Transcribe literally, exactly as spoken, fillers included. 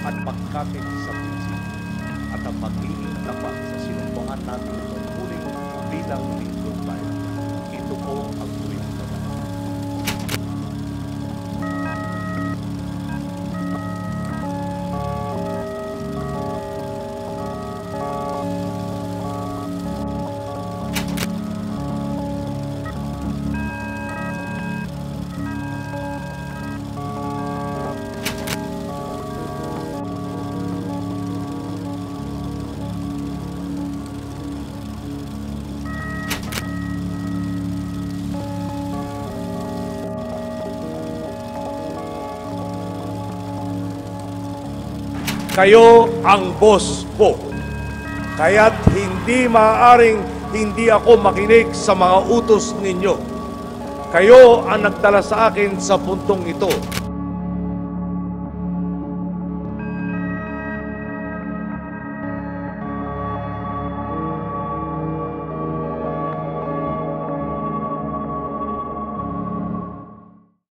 at pagkapit sa prinsipyo at ang pagiging tapat sa sinumbangan natin sa muling bilang lingkod bayan. Ito po ang tuwing tapat. Kayo ang boss ko. Kaya't hindi maaaring hindi ako makinig sa mga utos ninyo. Kayo ang nagdala sa akin sa puntong ito